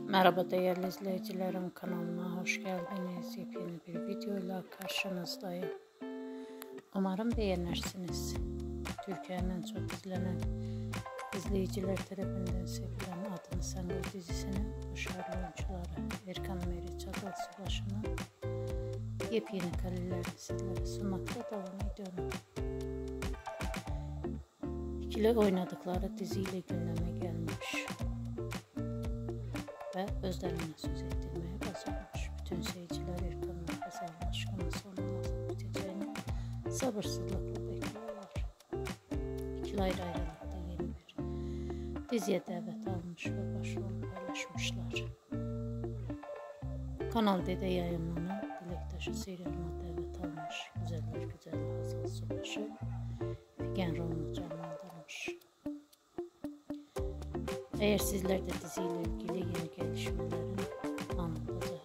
Merhaba değerli izleyicilerim, kanalıma hoş geldiniz. Yepyeni bir videoyla karşınızdayım. Umarım beğenirsiniz. Türkiye'nin en çok izlenen, izleyiciler tarafından sevilen Adını Sen Koy dizisinin başarılı oyuncuları Erkan Meriç, Adal Subaşı'nın yepyeni karelerini sizlere sunmakta devam ediyorum. İkili oynadıkları diziyle gündeme gelmiş ve özlerine söz ettirmeye başlamış. Bütün seyirciler Erkan ve Hazal'ın aşkının sonuna nasıl biteceğini sabırsızlıkla bekliyorlar. İkili ayrılıkta yeni bir diziye davet almış ve başrolü paylaşmışlar. Kanal D'de yayınlanan Dilektaşı serialına davet almış güzeller güzeli Hazal Subaşı Figen rolunu canlandırmış. Eğer sizler de diziyle ilgili yeni gelişmelerin anında